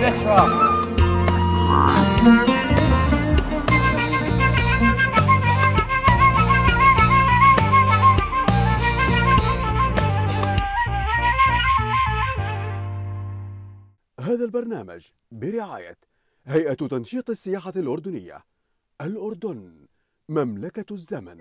هذا البرنامج برعاية هيئة تنشيط السياحة الأردنية. الأردن مملكة الزمن.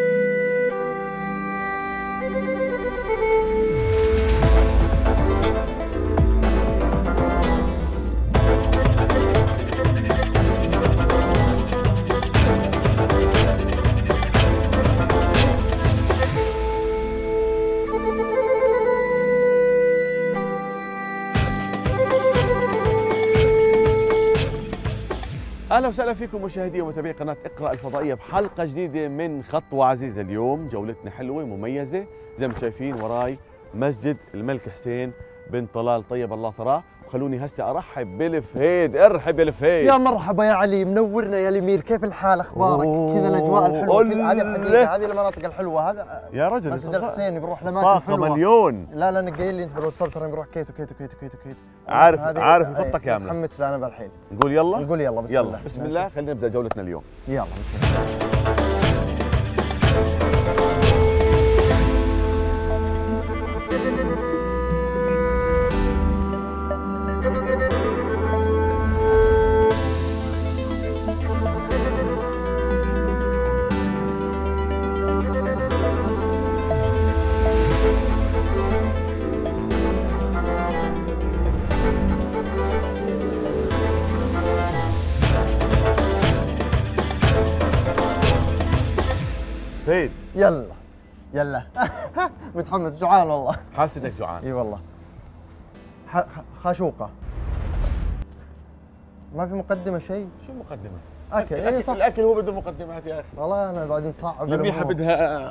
اهلا وسهلا فيكم مشاهدي ومتابعي قناه اقرا الفضائيه بحلقه جديده من خطوه عزيزه. اليوم جولتنا حلوه مميزه زي ما شايفين وراي مسجد الملك حسين بن طلال طيب الله ثراه. وخلوني هسه ارحب بالفهيد. ارحب يا الفهيد. يا مرحبا يا علي، منورنا يا الامير. كيف الحال؟ اخبارك؟ كذا الاجواء الحلوه، هذه الحديقه، هذه المناطق الحلوه. هذا يا رجل مسجد الحسين بنروح لاماكن طاقه حلوه. مليون. لا نقيل لي انت بالواتساب ترى بنروح كيتو كيتو كيتو كيتو كيتو. عارف الخطه كامله. متحمس لها انا بالحين. نقول يلا. نقول يلا بسم الله. بسم الله. خلينا نبدا جولتنا اليوم. يلا بسم الله. فهيد يلا متحمس، جوعان والله. حاسس انك جوعان. اي والله. خاشوقه. ما في مقدمه شيء؟ شو مقدمه؟ اكل. اي صح، الاكل هو بده مقدمات يا اخي. والله انا بعد مصعب. لميحه بدها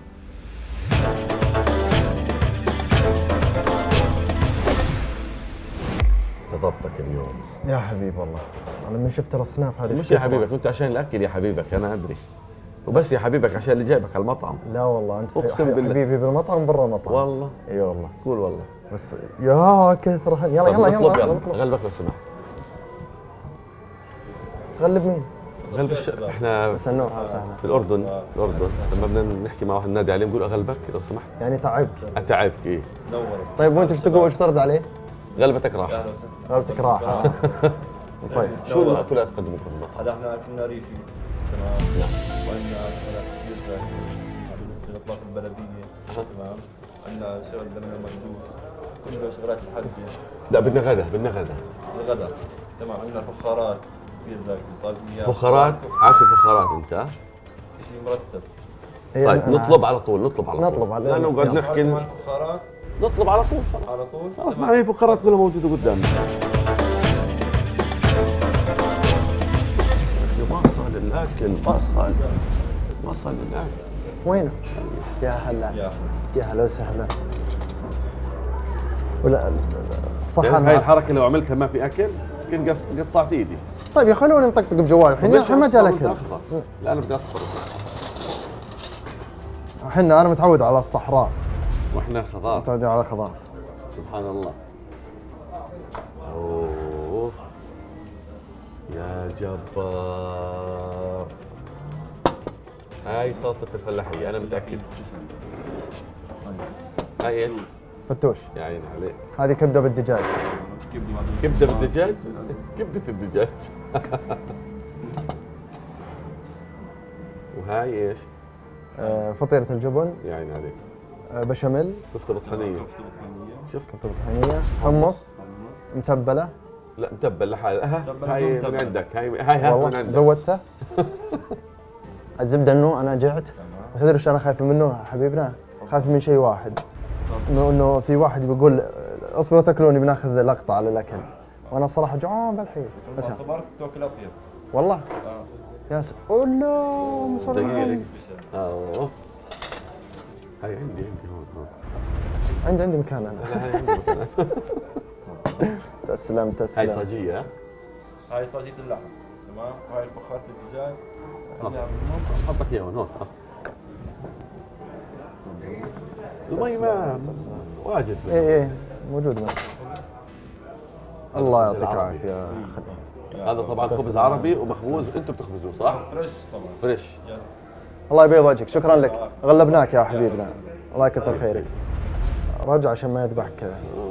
ضبطك اليوم يا حبيبي. والله انا من شفت الاصناف هذه مش يا حبيبك، انت عشان الاكل يا حبيبك انا ادري، وبس يا حبيبك عشان اللي جايبك على المطعم. لا والله انت اقسم بالله حبيبي بالمطعم برا المطعم. والله اي والله. قول والله. بس يا كثر. يلا اطلب اطلب. غلبك لو سمحت. تغلب مين؟ غلب احنا بس النور في الاردن لما بدنا نحكي مع واحد نادي عليه بنقول اغلبك لو سمحت. يعني تعبك. اتعبك ايه؟ طيب وانت ايش تقول؟ ايش ترد عليه؟ غلبتك راحه. غلبتك راحه. طيب شو المأكولات تقدموا بالمطعم؟ هذا احنا اكلنا ريفي تمام. وعندنا اكلات كثير زاكيه هذا بالنسبه للاطباق البلديه تمام. عندنا شغل دمنا مقدوش، كله شغلات الحجه. لا بدنا غدا الغداء تمام. عندنا فخارات كثير زاكيه صاجيات. فخارات. عارف الفخارات انت؟ شيء مرتب. طيب نطلب على طول. لانه قاعد نحكي الفخارات نطلب على طول. خلاص ما هي فخارات كلها موجوده قدامنا. وصل الاكل. وينه؟ يا هلا يا هلا وسهلا. ولا الصحن هاي الحركه لو عملتها ما في اكل كنت قطعت ايدي. طيب يا خلوني نطقطق بجوالي الحين عشان ما جاء الاكل. لا انا بدي اصفر. انا متعود على الصحراء واحنا خضار. متعود على الخضار. سبحان الله. اوه يا جبار. هاي سلطة الفلاحية أنا متأكد. هاي ايش؟ فتوش. يا عيني عليك. هذه كبدة بالدجاج. كبدة بالدجاج؟ كبدة الدجاج. وهاي ايش؟ فطيرة الجبن. يا عيني عليك. بشاميل. كفتة بطحنية. شفت؟ كفتة بطحنية. حمص. متبلة. لا متبل لحالها. هاي من عندك. هاي من عندك. زودتها. الزبده انه انا جعت، بس تدري ايش انا خايف منه حبيبنا؟ خايف من شيء واحد، انه في واحد بيقول اصبروا تاكلوني بناخذ لقطه على الاكل، وانا صراحه جوعان بالحين. بس صبرت تاكل اطيب والله. يا الله مصر. هاي عندي هون. عندي مكان انا. هاي عندي مكان. تسلم. هاي صاجيه. هاي صاجيه اللحم تمام. وهاي الفخارة الدجاج. حطك اياه هون. المي ما واجد. ايه موجود. الله الخبز يعطيك العربي. العافيه. هذا طبعا خبز عربي ومخبوز، انتم بتخبزوه صح؟ فريش طبعا. فريش. الله يبيض وجهك، شكرا لك، غلبناك يا حبيبنا، الله يكثر خيرك. رجع عشان ما يذبحك.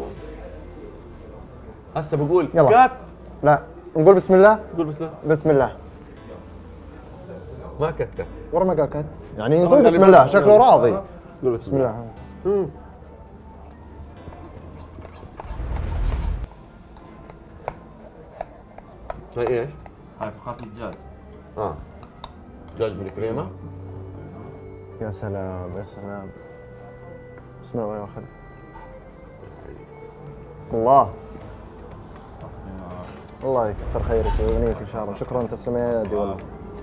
هسه بقول يلا. كات. لا نقول بسم الله. قول بس لا. بسم الله. ما كتك. ورا ما قال كت يعني نقول بسم الله، شكله راضي. قول بسم الله. هاي ايش؟ هاي فخاد الدجاج. دجاج بالكريمه. يا سلام يا سلام. بسم الله ياخذ. الله الله يكثر خيرك ويغنيك ان شاء الله. شكرا تسلم يا يدي والله.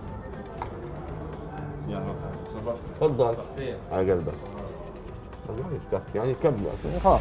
يا وسهلا. شرفت. تفضل صحيح. على قلبك. الله يشكرك يعني كمل. خلاص.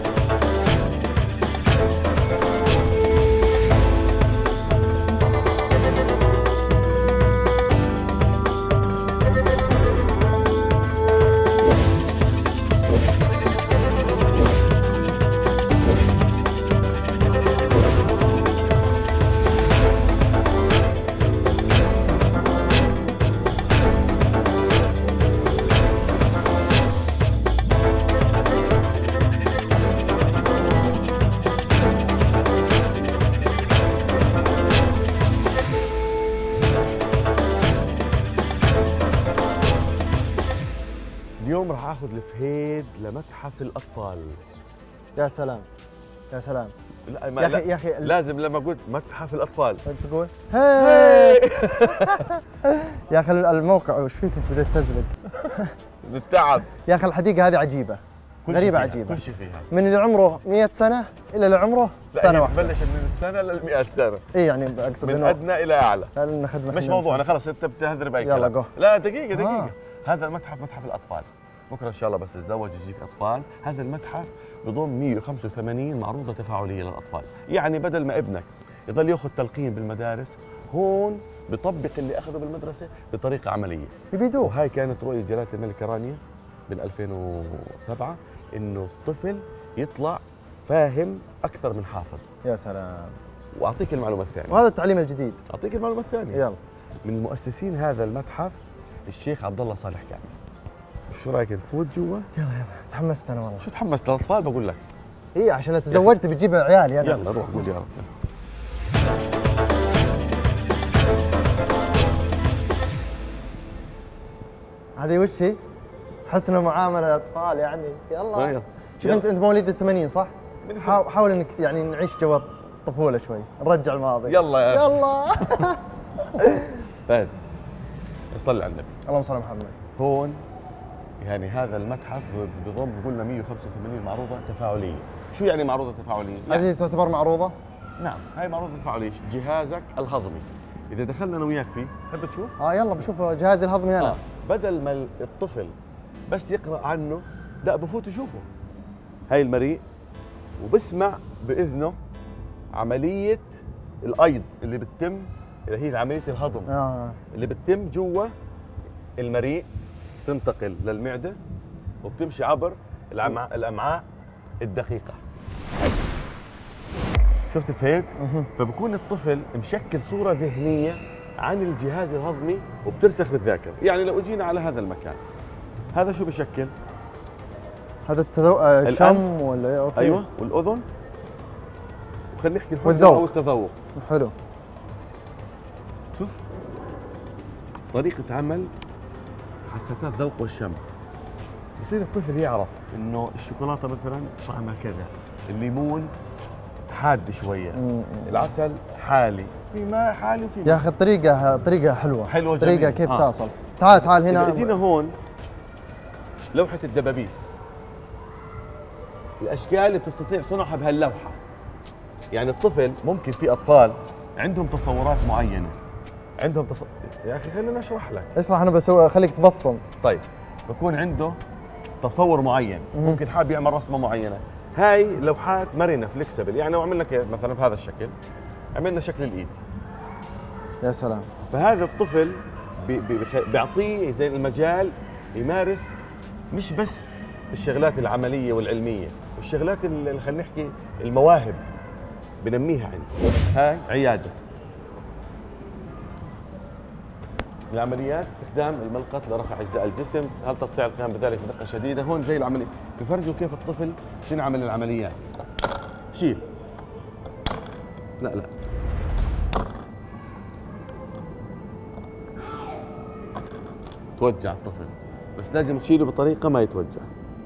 اليوم راح اخذ الفهيد لمتحف الاطفال. يا سلام يا سلام. لا ما يا اخي لا يا اخي لازم لما قلت متحف الاطفال ايش تقول؟ هاي يا اخي الموقع وش فيك انت بديت تزلق. بالتعب. يا اخي الحديقه هذه عجيبه، غريبه عجيبه. كل شيء فيها. من اللي عمره 100 سنه الى اللي عمره سنه واحده. بلشت من السنه لل 100 سنه. اي يعني اقصد من انه ادنى الى اعلى. لنا خدمه. مش موضوعنا خلص، انت بتهذر باي يلا كلام. جو. لا دقيقه دقيقه. هذا المتحف متحف الاطفال. بكره ان شاء الله بس تتزوج يجيك اطفال. هذا المتحف بضم 185 معروضه تفاعليه للاطفال، يعني بدل ما ابنك يضل ياخذ تلقين بالمدارس، هون بطبق اللي اخذه بالمدرسه بطريقه عمليه. يبيدوه. وهاي كانت رؤيه جلاله الملكه رانيا بال 2007 انه الطفل يطلع فاهم اكثر من حافظ. يا سلام. واعطيك المعلومه الثانيه. وهذا التعليم الجديد. اعطيك المعلومه الثانيه. يلا. من مؤسسين هذا المتحف الشيخ عبد الله صالح كامل. شو رايك نفوت جوا؟ يلا تحمست انا والله. شو تحمست للاطفال بقول لك. اي عشان لو تزوجت بتجيب عيال يعني. يلا روح قول يا رب. هذه وش هي؟ حسن معامله الاطفال يعني. يلا. يلا. شوف انت مواليد ال80 صح؟ حاول انك يعني نعيش جو الطفوله شوي، نرجع الماضي. يلا يا يلا. فهد صلي على النبي. اللهم صل على محمد. هون يعني هذا المتحف بضم قلنا 185 معروضه تفاعليه. شو يعني معروضه تفاعليه؟ هذه تعتبر معروضه؟ نعم هاي معروضه تفاعليه. جهازك الهضمي اذا دخلنا انا وياك فيه تحب تشوف؟ يلا بشوف جهازي الهضمي انا. بدل ما الطفل بس يقرا عنه، لا بفوت يشوفه. هاي المريء وبسمع باذنه عمليه الايض اللي بتتم، اللي هي عمليه الهضم اللي بتتم جوا المريء، تنتقل للمعده وبتمشي عبر الامعاء الدقيقه. شفت فهد؟ فبكون الطفل مشكل صوره ذهنيه عن الجهاز الهضمي وبترسخ بالذاكره. يعني لو اجينا على هذا المكان، هذا شو بشكل؟ هذا الشم ولا ايه؟ أوكي. ايوه والاذن، وخلينا نحكي الحجة والذوق او التذوق. حلو. شوف طريقه عمل حساسات ذوق والشم. بصير الطفل يعرف انه الشوكولاته مثلا طعمها كذا، الليمون حاد شويه، العسل حالي، في ماء حالي وفي ماء. يا اخي طريقه حلوه طريقه جميل. كيف تصل. تعال هنا. إذا اجينا هون لوحه الدبابيس، الاشكال اللي بتستطيع صنعها بهاللوحه. يعني الطفل ممكن، في اطفال عندهم تصورات معينه، عندهم يا اخي خليني اشرح لك. اشرح انا بسوي، خليك تبصم. طيب بكون عنده تصور معين، ممكن حاب يعمل رسمه معينه. هاي لوحات مرنه فليكسبل، يعني لو عملنا مثلا بهذا الشكل، عملنا شكل الايد. يا سلام. فهذا الطفل بيعطيه زي المجال يمارس مش بس الشغلات العمليه والعلميه، والشغلات اللي خلينا نحكي المواهب. بنميها عندي. هاي عياده العمليات، استخدام الملقط لرفع اجزاء الجسم، هل تستطيع القيام بذلك بدقه شديده؟ هون زي العمليه بفرجوا كيف الطفل شنو عمل العمليات. شيل، لا توجع الطفل، بس لازم تشيله بطريقه ما يتوجع.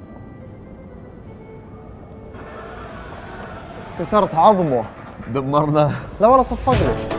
كسرت عظمه. دمرنا. لا والله صفق لي.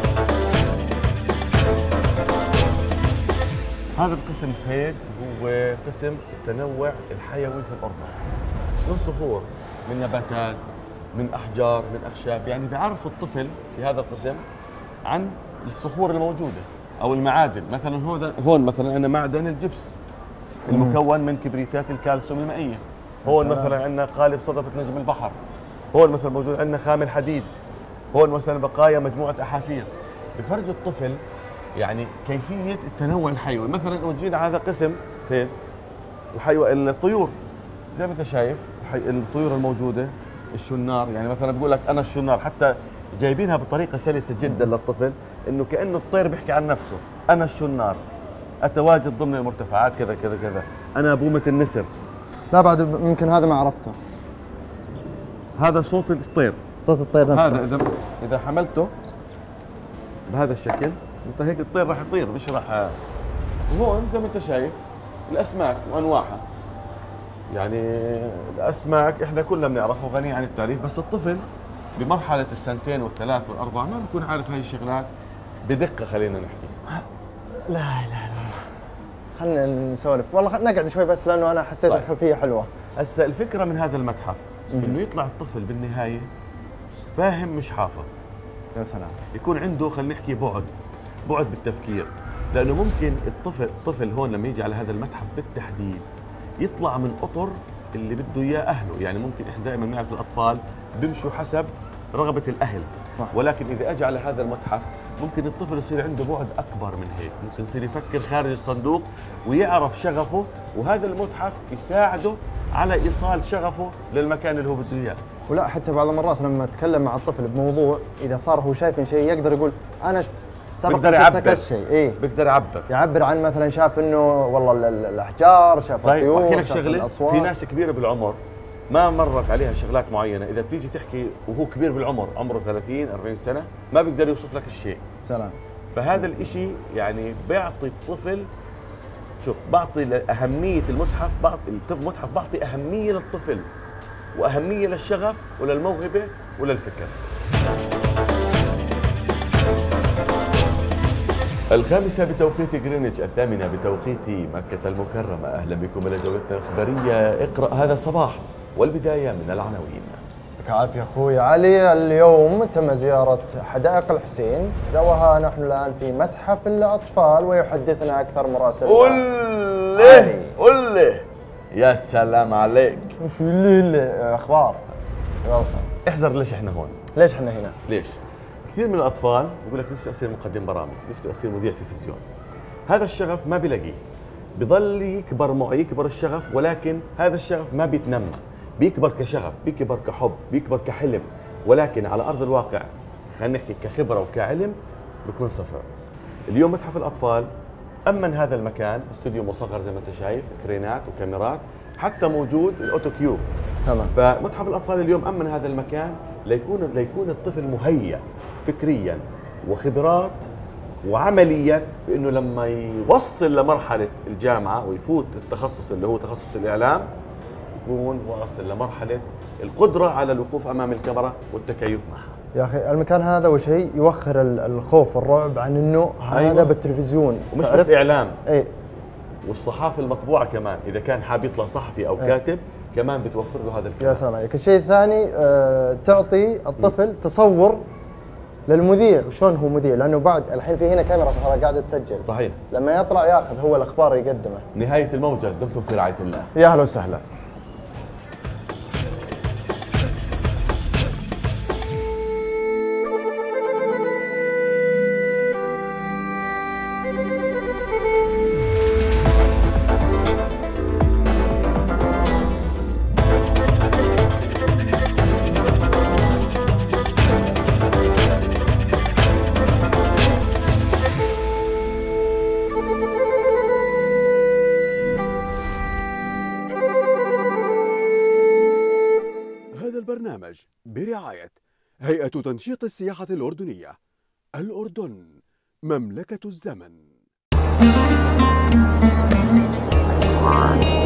هذا القسم هيك هو قسم التنوع الحيوي في الأردن، من صخور، من نباتات، من أحجار، من أخشاب، يعني بيعرف الطفل في هذا القسم عن الصخور الموجودة أو المعادن. مثلا هون مثلا عندنا معدن الجبس المكون من كبريتات الكالسيوم المائية. هون مثلا عندنا قالب صدفة نجم البحر. هون مثلا موجود عندنا خام الحديد. هون مثلا بقايا مجموعة أحافير. بفرج الطفل يعني كيفية التنوع الحيوي. مثلا لو جينا على هذا قسم فين؟ الطيور، زي ما انت شايف الطيور الموجودة، الشنار، يعني مثلا بقول لك أنا الشنار، حتى جايبينها بطريقة سلسة جدا للطفل، إنه كأنه الطير بيحكي عن نفسه، أنا الشنار، أتواجد ضمن المرتفعات كذا كذا كذا، أنا بومة النسر. لا بعد يمكن هذا ما عرفته. هذا صوت الطير، صوت الطير نفسه. هذا إذا حملته بهذا الشكل انت هيك الطير راح يطير مش راح. وهون زي ما انت شايف الاسماك وانواعها، يعني الاسماك احنا كلنا بنعرفها وغنية عن التعريف، بس الطفل بمرحله السنتين والثلاث والاربع ما بيكون عارف هاي الشغلات بدقه. خلينا نحكي لا اله الا الله. خلينا نسولف والله، خلينا نقعد شوي بس لانه انا حسيت طيب. الخلفيه حلوه. هسه الفكره من هذا المتحف انه يطلع الطفل بالنهايه فاهم مش حافظ. يا سلام. يكون عنده خلينا نحكي بعد بالتفكير، لانه ممكن الطفل هون لما يجي على هذا المتحف بالتحديد يطلع من اطر اللي بده اياه اهله. يعني ممكن احنا دائما بنعرف الاطفال بيمشوا حسب رغبه الاهل، صح. ولكن اذا اجى على هذا المتحف ممكن الطفل يصير عنده بعد اكبر من هيك، ممكن يصير يفكر خارج الصندوق ويعرف شغفه، وهذا المتحف يساعده على ايصال شغفه للمكان اللي هو بده اياه. ولا حتى بعض المرات لما اتكلم مع الطفل بموضوع، اذا صار هو شايف شيء يقدر يقول انا بقدر يعبر الشيء، ايه بقدر يعبر عن مثلا شاف انه والله الاحجار، شاف الطيور، واحكي لك شاف شغله، الأصوات. في ناس كبيره بالعمر ما مرت عليها شغلات معينه، اذا بتيجي تحكي وهو كبير بالعمر عمره 30 40 سنه ما بيقدر يوصف لك الشيء. سلام. فهذا الاشي يعني بيعطي الطفل، شوف بعطي اهميه المتحف، بعطي اهميه للطفل واهميه للشغف وللموهبه وللفكر. 5 بتوقيت غرينتش، 8 بتوقيت مكة المكرمة. أهلا بكم إلى جولتنا الخبرية. اقرأ هذا الصباح والبداية من العناوين. يعطيك العافية أخوي علي. اليوم تم زيارة حدائق الحسين، جوها نحن الآن في متحف الأطفال، ويحدثنا أكثر مراسل. قل لي يا سلام عليك. وش اللي أخبار؟ احذر ليش احنا هون؟ ليش احنا هنا؟ ليش؟ كثير من الأطفال بيقول لك نفسي أصير مقدم برامج، نفسي أصير مذيع تلفزيون. هذا الشغف ما بيلاقيه، بضل يكبر الشغف، ولكن هذا الشغف ما بيتنمى، بيكبر كشغف، بيكبر كحب، بيكبر كحلم، ولكن على أرض الواقع خلينا نحكي كخبرة وكعلم بيكون صفر. اليوم متحف الأطفال أمن هذا المكان، استوديو مصغر زي ما أنت شايف، كرينات وكاميرات، حتى موجود الأوتو كيوب. تمام. فمتحف الأطفال اليوم أمن هذا المكان ليكون الطفل مهيأ فكريا وخبرات وعمليا، بأنه لما يوصل لمرحلة الجامعة ويفوت التخصص اللي هو تخصص الإعلام يكون واصل لمرحلة القدرة على الوقوف أمام الكاميرا والتكيف معها. يا أخي المكان هذا وشيء يوخر الخوف والرعب عن إنه هذا أيوة. بالتلفزيون ومش بس إعلام، إيه، والصحافة المطبوعة كمان، إذا كان حاب يطلع صحفي أو كاتب كمان بتوفر له هذا الكلام. يا سلام عليك. الشيء الثاني تعطي الطفل تصور للمذيع وشلون هو مذيع، لانه بعد الحين في هنا كاميرا قاعده تسجل. صحيح. لما يطلع ياخذ هو الاخبار يقدمه. نهاية الموجز، دمتم في رعاية الله. يا اهلا وسهلا. البرنامج برعاية هيئة تنشيط السياحة الأردنية. الأردن مملكة الزمن.